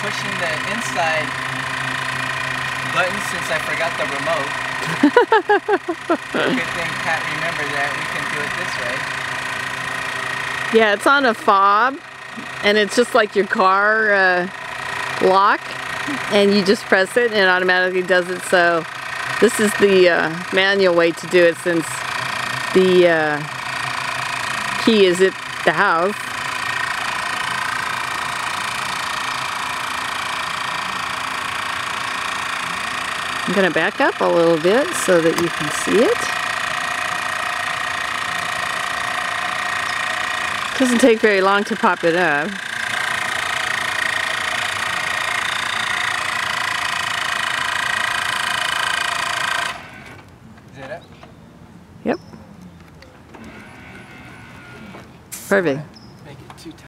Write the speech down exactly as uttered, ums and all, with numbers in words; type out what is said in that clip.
pushing the inside button since I forgot the remote. Good thing Pat remembered that we can do it this way. Yeah, it's on a fob, and it's just like your car uh, lock, and you just press it and it automatically does it. So this is the uh, manual way to do it, since the uh, key is at the house. I'm going to back up a little bit so that you can see it. It doesn't take very long to pop it up. Is it up? Yep. Perfect. Make it two times.